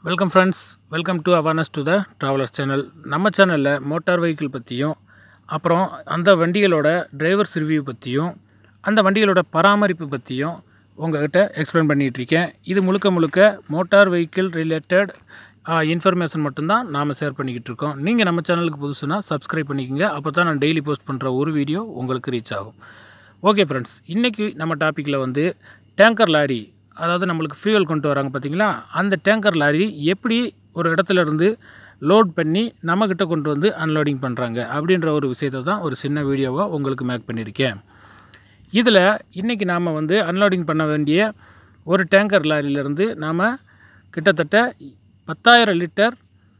Welcome friends, welcome to awareness to the travellers channel. நம்ம சேனலில் motor vehicle பற்றியும், அப்புறம் அந்த வண்டிகளோட டிரைவர்ஸ் ரிவ்யூ பற்றியும், அந்த வண்டிகளோட பராமரிப்பு பற்றியும் உங்கள்கிட்ட எக்ஸ்பிளைன் பண்ணிகிட்ருக்கேன். இது முழுக்க மோட்டார் வெஹிக்கிள் ரிலேட்டட் இன்ஃபர்மேஷன் மட்டும்தான் நாம் ஷேர் பண்ணிக்கிட்டு இருக்கோம். நீங்கள் நம்ம சேனலுக்கு புதுசுனா சப்ஸ்கிரைப் பண்ணிக்கோங்க. அப்போ தான் நான் டெய்லி போஸ்ட் பண்ணுற ஒரு வீடியோ உங்களுக்கு ரீச் ஆகும். ஓகே ஃப்ரெண்ட்ஸ், இன்றைக்கி நம்ம டாப்பிக்கில் வந்து டேங்கர் லாரி, அதாவது நம்மளுக்கு ஃபியூவல் கொண்டு வராங்க பார்த்தீங்களா, அந்த டேங்கர் லாரி எப்படி ஒரு இடத்துல இருந்து லோட் பண்ணி நம்மக்கிட்ட கொண்டு வந்து அன்லோடிங் பண்ணுறாங்க அப்படின்ற ஒரு விஷயத்தை தான் ஒரு சின்ன வீடியோவாக உங்களுக்கு மேக் பண்ணியிருக்கேன். இதில் இன்றைக்கி நாம் வந்து அன்லோடிங் பண்ண வேண்டிய ஒரு டேங்கர் லாரியிலேருந்து நாம் கிட்டத்தட்ட 10,000 லிட்டர்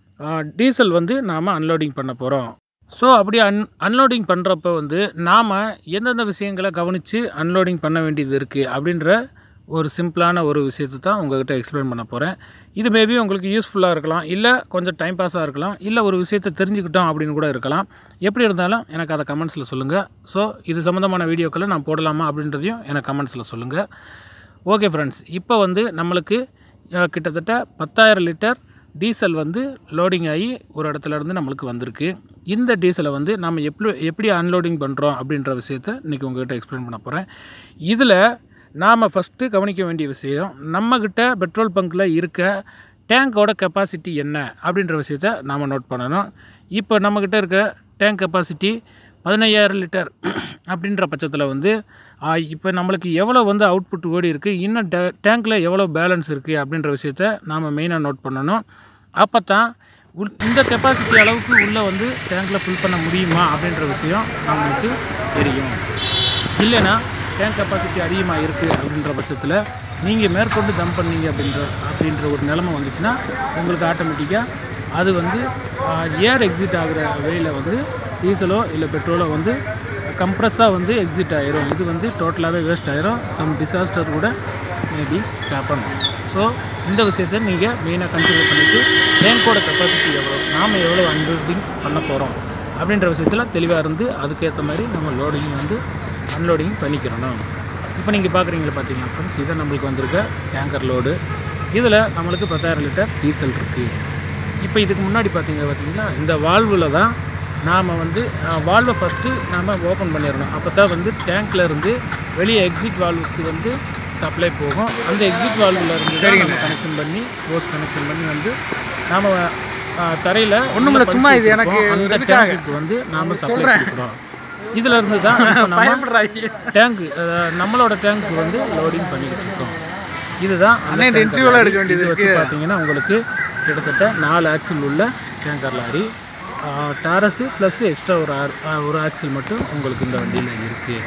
டீசல் வந்து நாம் அன்லோடிங் பண்ண போகிறோம். ஸோ அப்படி அன்லோடிங் பண்ணுறப்ப வந்து நாம் எந்தெந்த விஷயங்களை கவனித்து அன்லோடிங் பண்ண வேண்டியது இருக்குது அப்படின்ற ஒரு சிம்பிளான ஒரு விஷயத்தை தான் உங்கள்கிட்ட எக்ஸ்பிளைன் பண்ண போகிறேன். இது மேபி உங்களுக்கு யூஸ்ஃபுல்லாக இருக்கலாம், இல்லை கொஞ்சம் டைம் பாஸாக இருக்கலாம், இல்லை ஒரு விஷயத்தை தெரிஞ்சுக்கிட்டோம் அப்படின்னு கூட இருக்கலாம். எப்படி இருந்தாலும் எனக்கு அதை கமெண்ட்ஸில் சொல்லுங்கள். ஸோ இது சம்மந்தமான வீடியோக்களை நான் போடலாமா அப்படின்றதையும் எனக்கு கமெண்ட்ஸில் சொல்லுங்கள். ஓகே ஃப்ரெண்ட்ஸ், இப்போ வந்து நம்மளுக்கு கிட்டத்தட்ட 10,000 லிட்டர் டீசல் வந்து லோடிங் ஆகி ஒரு இடத்துல இருந்து நம்மளுக்கு வந்திருக்கு. இந்த டீசலை வந்து நம்ம எப்படி அன்லோடிங் பண்ணுறோம் அப்படின்ற விஷயத்தை இன்றைக்கி உங்கள்கிட்ட எக்ஸ்பிளைன் பண்ண போகிறேன். இதில் நாம் ஃபஸ்ட்டு கவனிக்க வேண்டிய விஷயம், நம்மக்கிட்ட பெட்ரோல் பங்க்கில் இருக்க டேங்கோட கெப்பாசிட்டி என்ன அப்படின்ற விஷயத்தை நாம் நோட் பண்ணணும். இப்போ நம்மக்கிட்ட இருக்க டேங்க் கெப்பாசிட்டி 15,000 லிட்டர் அப்படின்ற பட்சத்தில் வந்து இப்போ நம்மளுக்கு எவ்வளோ வந்து அவுட்புட் ஓடி இருக்குது, இன்னும் டேங்க்கில் எவ்வளோ பேலன்ஸ் இருக்குது அப்படின்ற விஷயத்தை நாம் மெயினாக நோட் பண்ணணும். அப்போ தான் இந்த கெப்பாசிட்டி அளவுக்கு உள்ளே வந்து டேங்க்கில் ஃபில் பண்ண முடியுமா அப்படின்ற விஷயம் நம்மளுக்கு தெரியும். இல்லைன்னா டேங்க் கெப்பாசிட்டி அதிகமாக இருக்குது அப்படின்ற பட்சத்தில் நீங்கள் மேற்கொண்டு தம் பண்ணீங்க அப்படின்ற ஒரு நிலைமை வந்துச்சுன்னா உங்களுக்கு ஆட்டோமேட்டிக்காக அது வந்து ஏர் எக்ஸிட் ஆகிற வேயில் வந்து டீசலோ இல்லை பெட்ரோலோ வந்து கம்ப்ரஸாக வந்து எக்ஸிட் ஆகிரும். இது வந்து டோட்டலாகவே வேஸ்ட் ஆகிரும். சம் டிசாஸ்டர் கூட மேபி ஹேப்பன். ஸோ இந்த விஷயத்தை நீங்கள் மெயினாக கன்சிடர் பண்ணிவிட்டு டேங்கோட கெப்பாசிட்டி எவ்வளோ, நாம் எவ்வளோ அன்லோடிங் பண்ண போகிறோம் அப்படின்ற விஷயத்தில் தெளிவாக இருந்து அதுக்கேற்ற மாதிரி நம்ம லோடிங் வந்து அன்லோடிங் பண்ணிக்கிறணும். இப்போ நீங்கள் பார்க்குறீங்களா பார்த்தீங்களா ஃப்ரெண்ட்ஸ், இதை நம்மளுக்கு வந்திருக்க டேங்கர் லோடு. இதில் நம்மளுக்கு 10,000 லிட்டர் டீசல் இருக்குது. இப்போ இதுக்கு முன்னாடி பார்த்தீங்களா, இந்த வால்வில் தான் நாம் வந்து வால்வை ஃபஸ்ட்டு நாம் ஓப்பன் பண்ணிடணும். அப்போ தான் வந்து டேங்க்கில் இருந்து வெளியே எக்ஸிட் வால்வுக்கு வந்து சப்ளை போகும். அந்த எக்ஸிட் வால்வில் இருந்து நம்ம கனெக்ஷன் பண்ணி ஹோஸ் கனெக்ஷன் பண்ணி வந்து நாம் தரையில் ஒன்றும் சும்மா இது எனக்கு அந்த டேங்க்கு வந்து நாம் சப்ளை கொடுக்குறோம். இதில் இருந்து தான் நம்ம டேங்க்கு நம்மளோட டேங்க்கு வந்து லோடிங் பண்ணிக்கிட்டு இருக்கோம். இதுதான் இன்டர்வியூவில் எடுக்க வேண்டியது வச்சு பார்த்தீங்கன்னா உங்களுக்கு கிட்டத்தட்ட 4 ஆக்சில் உள்ள tanker lorry, Taurus plus extra ஒரு ஆக்சில் மட்டும் உங்களுக்கு இந்த வண்டியில் இருக்குது.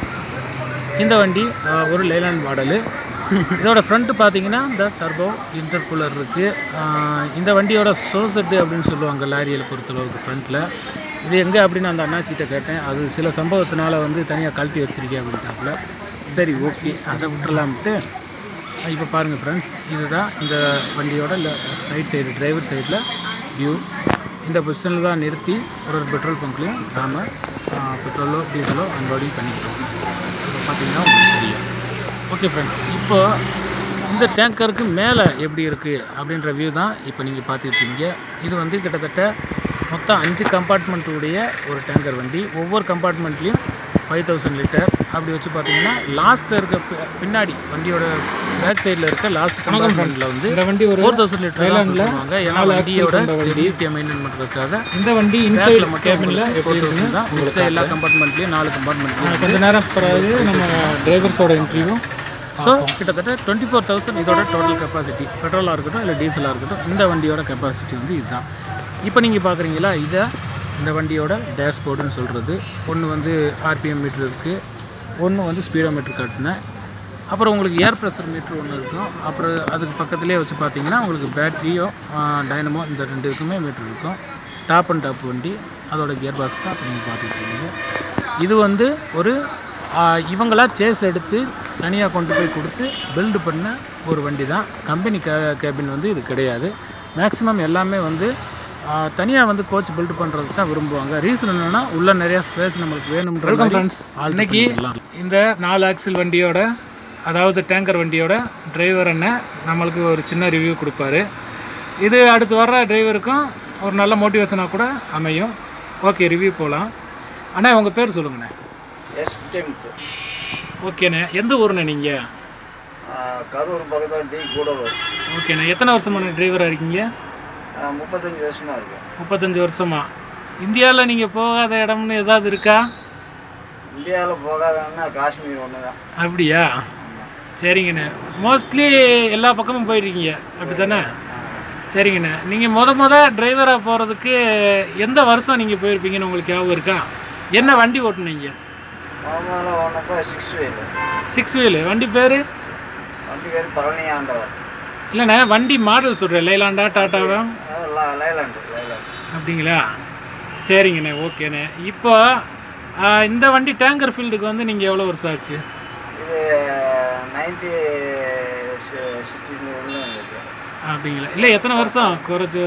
இந்த வண்டி ஒரு லைலாண்ட் மாடலு. இதோட ஃப்ரண்ட்டு பார்த்தீங்கன்னா இந்த டர்போ இன்டர்கூலர் இருக்குது. இந்த வண்டியோட சோசெட்டு அப்படின்னு சொல்லுவாங்க லாரியில் பொறுத்தளவுக்கு ஃப்ரண்ட்டில். இது எங்கே அப்படின்னு அந்த அண்ணாச்சிட்ட கேட்டேன். அது சில சம்பவத்தினால வந்து தனியாக கழட்டி வச்சுருக்கேன் அப்படின்ட்டாப்புல. சரி ஓகே, அதை விட்டுறலாம்ட்டு. இப்போ பாருங்கள் ஃப்ரெண்ட்ஸ், இதுதான் இந்த வண்டியோட ரைட் சைடு டிரைவர் சைடில் வியூ. இந்த பொசிஷனில் தான் நிறுத்தி ஒரு பெட்ரோல் பங்க்லேயும் நாம் பெட்ரோலோ டீசலோ அன்லோடிங் பண்ணிக்கிறோம். இப்போ பார்த்தீங்கன்னா உங்களுக்கு தெரியும். ஓகே ஃப்ரெண்ட்ஸ், இப்போது இந்த டேங்கருக்கு மேலே எப்படி இருக்குது அப்படின்ற வியூ தான் இப்போ நீங்கள் பார்த்துக்கிட்டீங்க. இது வந்து கிட்டத்தட்ட மொத்தம் 5 கம்பார்ட்மெண்ட் உடைய ஒரு டேங்கர் வண்டி. ஒவ்வொரு கம்பார்ட்மெண்ட்லேயும் 5,000 லிட்டர் அப்படி வச்சு பார்த்தீங்கன்னா லாஸ்ட்டில் இருக்க பின்னாடி வண்டியோட பேக் சைடில் இருக்க லாஸ்ட் கம்பார்ட்மெண்ட்டில் வந்து இந்த வண்டி ஒரு 4,000 லிட்டர் வாங்க. ஏன்னா வண்டியோட ஸ்டெபிலிட்டியை மெயின்டைன் பண்ணுறதுக்காக இந்த வண்டி இன்சைடில் மட்டும் 4,000 தான். மிச்ச எல்லா கம்பார்ட்மெண்ட்லேயும் 4 கம்பார்ட்மெண்ட்லேயும் கொஞ்சம் நேரம் பிறகு நம்ம டிரைவர்ஸோட இன்டர்வியூ. ஸோ கிட்டத்தட்ட 24,000 இதோட டோட்டல் கெப்பாசிட்டி. பெட்ரோலாக இருக்கட்டும் இல்லை டீசலாக இருக்கட்டும், இந்த வண்டியோட கெப்பாசிட்டி வந்து இதுதான். இப்போ நீங்கள் பார்க்குறீங்களா, இதை இந்த வண்டியோட டேஷ்போர்டுன்னு சொல்கிறது. ஒன்று வந்து ஆர்பிஎம் மீட்ரு இருக்குது, ஒன்று வந்து ஸ்பீடோ மீட்ரு காட்டினேன். அப்புறம் உங்களுக்கு ஏர் ப்ரெஷர் மீட்ரு ஒன்று இருக்கும். அப்புறம் அதுக்கு பக்கத்துலேயே வச்சு பார்த்தீங்கன்னா உங்களுக்கு பேட்ரியோ டைனமோ இந்த 2 இதுக்குமே மீட்ரு இருக்கும். டாப் அண்ட் டாப் வண்டி, அதோட கியர் பாக்ஸ் தான் நீங்கள் பார்த்துக்கிட்டீங்க. இது வந்து ஒரு இவங்களா சேஸ் எடுத்து தனியாக கொண்டு போய் கொடுத்து பில்டு பண்ண ஒரு வண்டி தான். கம்பெனி கேபின் வந்து இது கிடையாது. மேக்ஸிமம் எல்லாமே வந்து தனியாக வந்து கோச் பில்டு பண்ணுறதுக்கு தான் விரும்புவாங்க. ரீசன் என்னென்னா உள்ள நிறையா ஸ்பேஸ் நம்மளுக்கு வேணும்ன்ற ஃப்ரெண்ட்ஸ். அன்னைக்கு இந்த 4 ஆக்சில் வண்டியோட, அதாவது டேங்கர் வண்டியோட டிரைவர் அண்ணன் நம்மளுக்கு ஒரு சின்ன ரிவ்யூ கொடுப்பாரு. இது அடுத்து வர்ற டிரைவருக்கும் ஒரு நல்ல மோட்டிவேஷனாக கூட அமையும். ஓகே, ரிவ்யூ போகலாம். அண்ணா உங்கள் பேர் சொல்லுங்கண்ணே. ஓகேண்ணே. எந்த ஊருண்ணே நீங்கள்? கரூர் பக்கத்தில் டி கூடலூர். ஓகேண்ணே. எத்தனை வருஷமான டிரைவராக இருக்கீங்க? 35 வருஷமாக இருக்கேன். 35 வருஷமா? இந்தியாவில் நீங்கள் போகாத இடம்னு ஏதாவது இருக்கா? இந்தியாவில் போகாதன்னா காஷ்மீர் ஒன்று தான். அப்படியா? சரிங்கண்ணே. மோஸ்ட்லி எல்லா பக்கமும் போயிருக்கீங்க அப்படி தானே? சரிங்கண்ணே. நீங்கள் முத டிரைவராக போகிறதுக்கு எந்த வருஷம் நீங்கள் போயிருப்பீங்கன்னு உங்களுக்கு ஞாபகம் இருக்கா? என்ன வண்டி ஓட்டுனீங்க? முதல்ல ஓனப்போ 6 வீலு. 6 வீலு. வண்டி பேர்? வண்டி பேர் பழனி ஆண்டவர். இல்லைண்ணே, வண்டி மாடல் சொல்கிறேன். லைலாண்டா, டாட்டாவா? லைலாண்டு. அப்படிங்களா? சரிங்கண்ணே. ஓகேண்ணே. இப்போ இந்த வண்டி டேங்கர் ஃபீல்டுக்கு வந்து நீங்கள் எவ்வளோ வருஷம் ஆச்சு? இது 1960 அப்படிங்களா? இல்லை, எத்தனை வருஷம் குறைச்சி?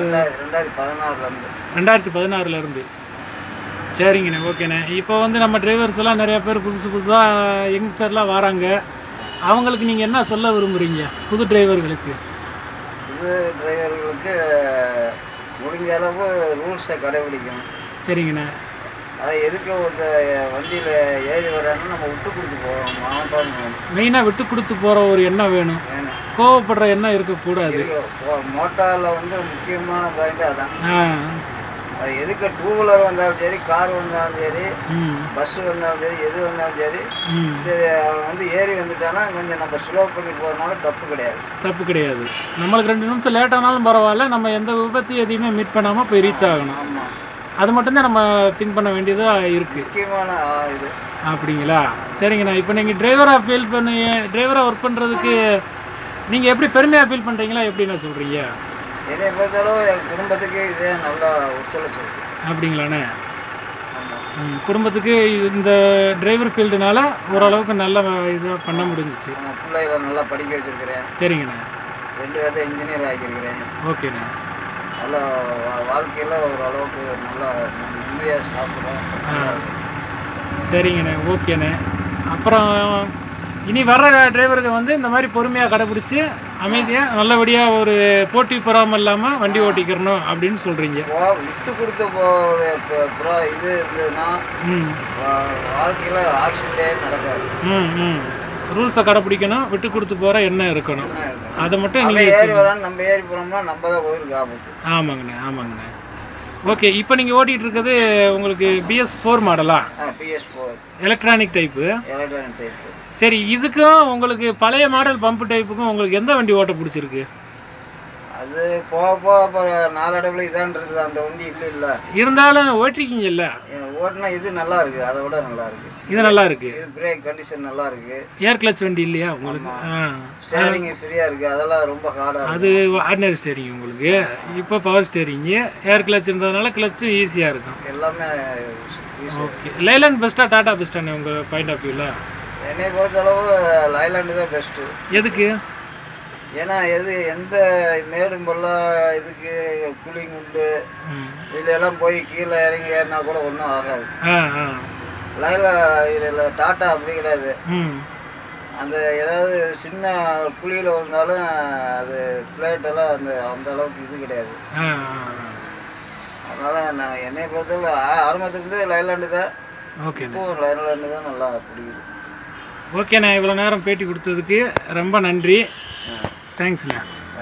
2016 சரிங்கண்ணே. ஓகேண்ணே. இப்போ வந்து நம்ம டிரைவர்ஸ் எல்லாம் நிறையா பேர் புதுசாக யங்ஸ்டர்லாம் வராங்க. அவங்களுக்கு நீங்கள் என்ன சொல்ல விரும்புகிறீங்க? புது டிரைவர்களுக்கு முடிஞ்ச அளவு ரூல்ஸை கடைபிடிக்கணும். சரிங்கண்ணே. அதை எதுக்கு ஒரு வண்டியில் ஏறி வரான்னு நம்ம விட்டு கொடுத்து போகிறோம். மெயினாக விட்டு கொடுத்து போகிற ஒரு எண்ணம் வேணும். கோவப்படுற எண்ணம் இருக்கக்கூடாது. மோட்டாரில் வந்து முக்கியமான பாயிண்ட் அதான். அது எதுக்கு 2 வீலர் வந்தாலும் சரி, கார் வந்தாலும் சரி, பஸ் வந்தாலும் சரி, எது வந்தாலும் சரி, சரி அவன் வந்து ஏறி வந்துட்டானா கொஞ்சம் நம்ம ஸ்லோ பண்ணி போகிறதுனால தப்பு கிடையாது. நம்மளுக்கு 2 நிமிஷம் லேட் ஆனாலும் பரவாயில்ல, நம்ம எந்த விபத்து எதையுமே மீட் பண்ணாமல் போய் ரீச் ஆகணும். ஆமாம், அது மட்டும்தான் நம்ம திங்க் பண்ண வேண்டியதாக இருக்குது. முக்கியமான இது. அப்படிங்களா? சரிங்கண்ணா. இப்போ நீங்கள் டிரைவராக ஒர்க் பண்ணுறதுக்கு நீங்கள் எப்படி பெருமையாக ஃபீல் பண்ணுறீங்களா? எப்படிண்ணா சொல்கிறீங்க? என்னை பொறுத்தளவு என் குடும்பத்துக்கு இதே நல்லா ஒத்துழைச்சு. அப்படிங்களாண்ணே? குடும்பத்துக்கு இந்த டிரைவர் ஃபீல்டுனால ஓரளவுக்கு நல்ல இதாக பண்ண முடிஞ்சிச்சு. பிள்ளைகளை நல்லா படிக்க வச்சுருக்கிறேன். சரிங்கண்ணே. 2 பேர்த்த இன்ஜினியர் ஆக்கியிருக்கிறேன். ஓகேண்ணே. நல்லா வாழ்க்கையில் ஓரளவுக்கு நல்லா நிம்மதியாக சாப்பிடுறோம். சரிங்கண்ணே. ஓகேண்ணே. அப்புறம் இனி வர்ற டிரைவருக்கு வந்து இந்த மாதிரி பொறுமையாக கடைப்பிடிச்சி அமைதியாக நல்லபடியாக ஒரு போட்டி பொறாமல் இல்லாமல் வண்டி ஓட்டிக்கிறணும் அப்படின்னு சொல்கிறீங்க. விட்டு கொடுத்த இது இருந்ததுன்னா வாழ்க்கையில் ஆக்சிடென்டே நடக்காது. ரூல்ஸை கடைப்பிடிக்கணும், விட்டு கொடுத்து போகிற எண்ணம் இருக்கணும். அதை மட்டும் நீங்கள் ஏறி வரான்னு நம்ம ஏறி போகிறோம்னா நம்ம தான் போயிருக்கு ஆபத்து. ஆமாங்கண்ணே. ஓகே. இப்போ நீங்கள் ஓட்டிகிட்டு இருக்கிறது உங்களுக்கு BS4 மாடலா? BS4 electronic type. சரி, இதுக்கும் உங்களுக்கு பழைய மாடல் பம்பு டைப்புக்கும் உங்களுக்கு எந்த வண்டி ஓட்ட பிடிச்சிருக்கு? அது போக நாளடைவில் இதான்றது அந்த வண்டி இல்லை இருந்தாலும் ஓட்டிருக்கீங்கல்ல? ஓட்டினா இது நல்லா இருக்கு, அதை விட நல்லா இருக்கு. இது நல்லா இருக்கு. இது பிரேக் கண்டிஷன் நல்லா இருக்கு. ஏர் கிளச் வண்டி இல்லையா உங்களுக்கு? ஸ்டேரிங் ஃப்ரீயா இருக்கு. அதெல்லாம் ரொம்ப ஹார்டா. அது ஆர்டினரி ஸ்டேரிங் உங்களுக்கு. இப்போ பவர் ஸ்டேரிங். ஏர் கிளச் இருந்ததுனால கிளச்சும் ஈஸியா இருக்கும். எல்லாமே ஓகே. லைலாண்ட் பெஸ்ட்டா டாடா பெஸ்ட்டானே உங்கள் பாயிண்ட் ஆஃப் வியூவில்? என்னை பொறுத்தளவு லைலாண்டு தான் பெஸ்ட்டு. எதுக்கு? ஏன்னா எந்த மேடும் பொல்லாம் இதுக்கு கூலிங் உண்டு. இதெல்லாம் போய் கீழே இறங்கி ஏறினா கூட ஒன்றும் ஆகாது. இதில் டாட்டா அப்படி கிடையாது. அந்த ஏதாவது சின்ன குழியில் வந்தாலும் அது பிளேட்டெல்லாம் அந்த அளவுக்கு இது கிடையாது. அதனால் நான் என்னை பொறுத்தவரை ஆரம்பத்துலேருந்து லைலாண்டு தான். ஓகே. லைலாண்டு தான் நல்லா பிடிக்குது. ஓகேண்ணா. இவ்வளோ நேரம் பேட்டி கொடுத்ததுக்கு ரொம்ப நன்றி. தேங்க்ஸ்ண்ணா.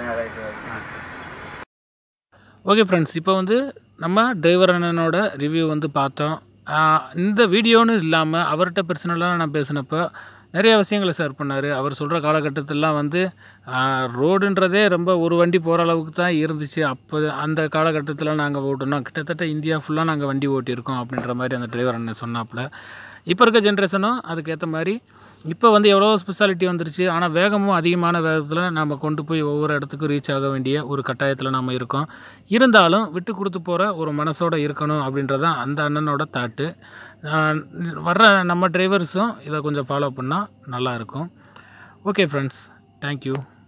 ஓகே ஃப்ரெண்ட்ஸ், இப்போ வந்து நம்ம டிரைவர் அண்ணனோட ரிவ்யூ வந்து பார்த்தோம். இந்த வீடியோன்னு இல்லாமல் அவர்கிட்ட பர்சனலாக நான் பேசினப்போ நிறைய விஷயங்களை ஷேர் பண்ணார். அவர் சொல்கிற காலகட்டத்திலலாம் வந்து ரோடுன்றதே ரொம்ப ஒரு வண்டி போகிற அளவுக்கு தான் இருந்துச்சு. அப்போ அந்த காலகட்டத்தில் நாங்கள் ஓட்டணும், கிட்டத்தட்ட இந்தியா ஃபுல்லாக நாங்கள் வண்டி ஓட்டியிருக்கோம் அப்படின்ற மாதிரி அந்த டிரைவர் அண்ணன் சொன்னாப்புல. இப்போ இருக்க ஜென்ரேஷனும் அதுக்கேற்ற மாதிரி இப்போ வந்து எவ்வளோ ஸ்பெஷாலிட்டி வந்துருச்சு. ஆனால் வேகமும் அதிகமான வேகத்தில் நம்ம கொண்டு போய் ஒவ்வொரு இடத்துக்கும் ரீச் ஆக வேண்டிய ஒரு கட்டாயத்தில் நம்ம இருக்கோம். இருந்தாலும் விட்டு கொடுத்து போகிற ஒரு மனசோடு இருக்கணும் அப்படின்றது தான் அந்த அண்ணனோட தாட்டு. வர்ற நம்ம டிரைவர்ஸும் இதை கொஞ்சம் ஃபாலோ பண்ணால் நல்லாயிருக்கும். Okay friends, thank you.